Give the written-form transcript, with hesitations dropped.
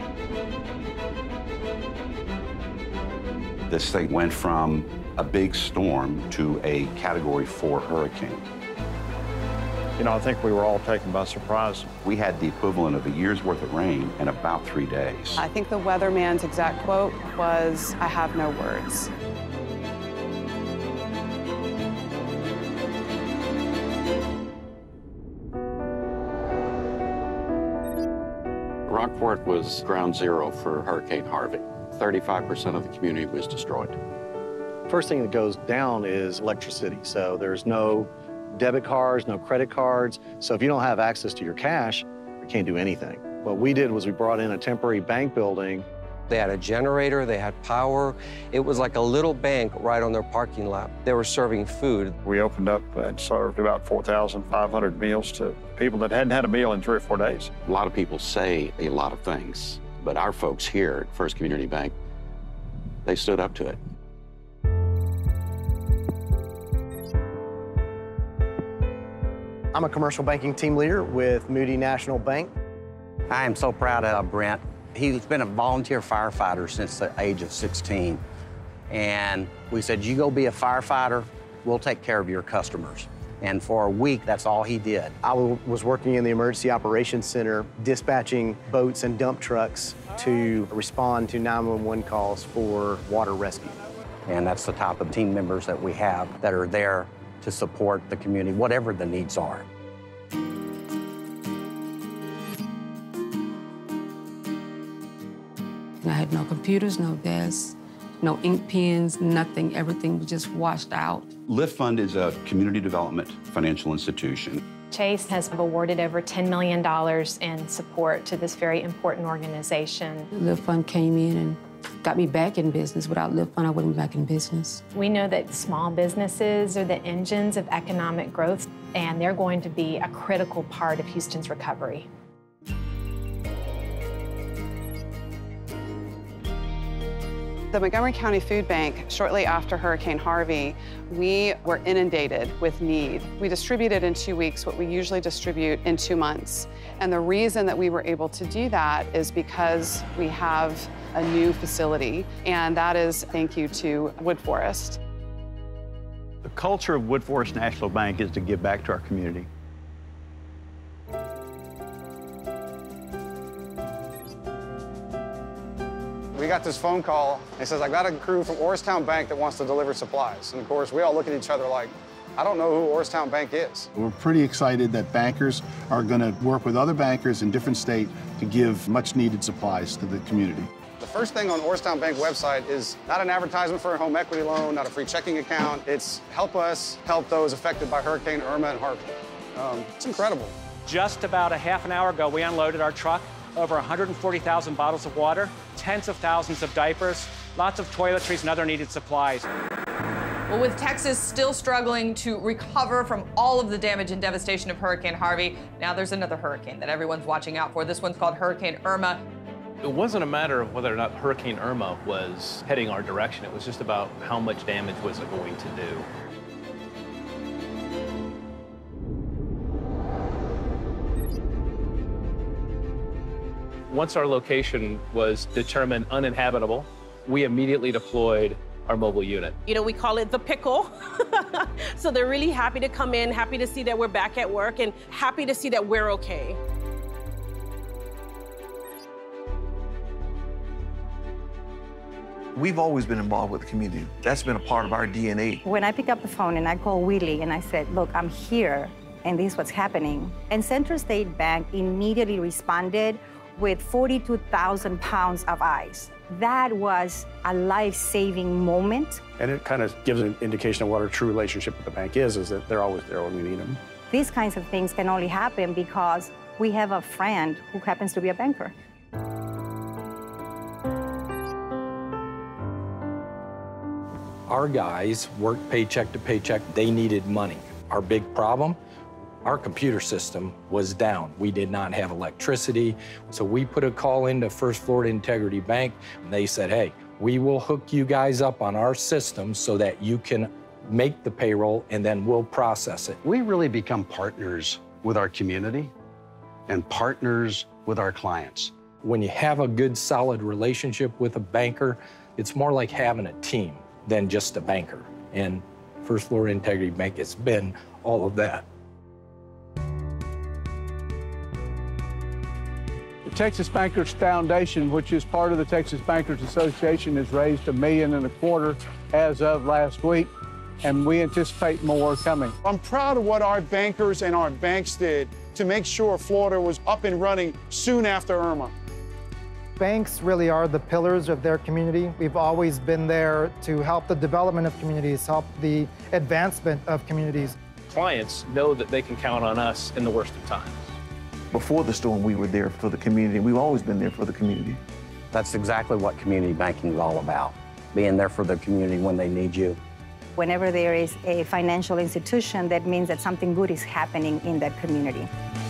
This thing went from a big storm to a Category 4 hurricane. You know, I think we were all taken by surprise. We had the equivalent of a year's worth of rain in about 3 days. I think the weatherman's exact quote was, "I have no words." Rockport was ground zero for Hurricane Harvey. 35% of the community was destroyed. First thing that goes down is electricity. So there's no debit cards, no credit cards. So if you don't have access to your cash, you can't do anything. What we did was we brought in a temporary bank building. They had a generator, they had power. It was like a little bank right on their parking lot. They were serving food. We opened up and served about 4,500 meals to people that hadn't had a meal in 3 or 4 days. A lot of people say a lot of things, but our folks here at First Community Bank, they stood up to it. I'm a commercial banking team leader with Moody National Bank. I am so proud of Brent. He's been a volunteer firefighter since the age of 16. And we said, you go be a firefighter, we'll take care of your customers. And for a week, that's all he did. I was working in the Emergency Operations Center, dispatching boats and dump trucks to respond to 911 calls for water rescue. And that's the type of team members that we have that are there to support the community, whatever the needs are. I had no computers, no desks, no ink pens, nothing. Everything was just washed out. Lift Fund is a community development financial institution. Chase has awarded over $10 million in support to this very important organization. The Lift Fund came in and got me back in business. Without Lift Fund, I wouldn't be back in business. We know that small businesses are the engines of economic growth, and they're going to be a critical part of Houston's recovery. The Montgomery County Food Bank, shortly after Hurricane Harvey, we were inundated with need. We distributed in 2 weeks what we usually distribute in 2 months. And the reason that we were able to do that is because we have a new facility, and that is thank you to Wood Forest. The culture of Wood Forest National Bank is to give back to our community. We got this phone call, and it says, I got a crew from Orrstown Bank that wants to deliver supplies. And of course, we all look at each other like, I don't know who Orrstown Bank is. We're pretty excited that bankers are going to work with other bankers in different states to give much-needed supplies to the community. The first thing on Orrstown Bank website is not an advertisement for a home equity loan, not a free checking account. It's help us help those affected by Hurricane Irma and Harvey. It's incredible. Just about a half an hour ago, we unloaded our truck. Over 140,000 bottles of water, tens of thousands of diapers, lots of toiletries and other needed supplies. Well, with Texas still struggling to recover from all of the damage and devastation of Hurricane Harvey, now there's another hurricane that everyone's watching out for. This one's called Hurricane Irma. It wasn't a matter of whether or not Hurricane Irma was heading our direction. It was just about how much damage was it going to do. Once our location was determined uninhabitable, we immediately deployed our mobile unit. You know, we call it the pickle. So they're really happy to come in, happy to see that we're back at work, and happy to see that we're okay. We've always been involved with the community. That's been a part of our DNA. When I pick up the phone and I call Willie and I said, look, I'm here, and this is what's happening. And Central State Bank immediately responded with 42,000 pounds of ice. That was a life-saving moment. And it kind of gives an indication of what our true relationship with the bank is that they're always there when we need them. These kinds of things can only happen because we have a friend who happens to be a banker. Our guys worked paycheck to paycheck. They needed money. Our big problem, our computer system was down. We did not have electricity. So we put a call into First Florida Integrity Bank, and they said, hey, we will hook you guys up on our system so that you can make the payroll, and then we'll process it. We really become partners with our community and partners with our clients. When you have a good, solid relationship with a banker, it's more like having a team than just a banker. And First Florida Integrity Bank has been all of that. The Texas Bankers Foundation, which is part of the Texas Bankers Association, has raised $1.25 million as of last week, and we anticipate more coming. I'm proud of what our bankers and our banks did to make sure Florida was up and running soon after Irma. Banks really are the pillars of their community. We've always been there to help the development of communities, help the advancement of communities. Clients know that they can count on us in the worst of times. Before the storm, we were there for the community. We've always been there for the community. That's exactly what community banking is all about, being there for the community when they need you. Whenever there is a financial institution, that means that something good is happening in that community.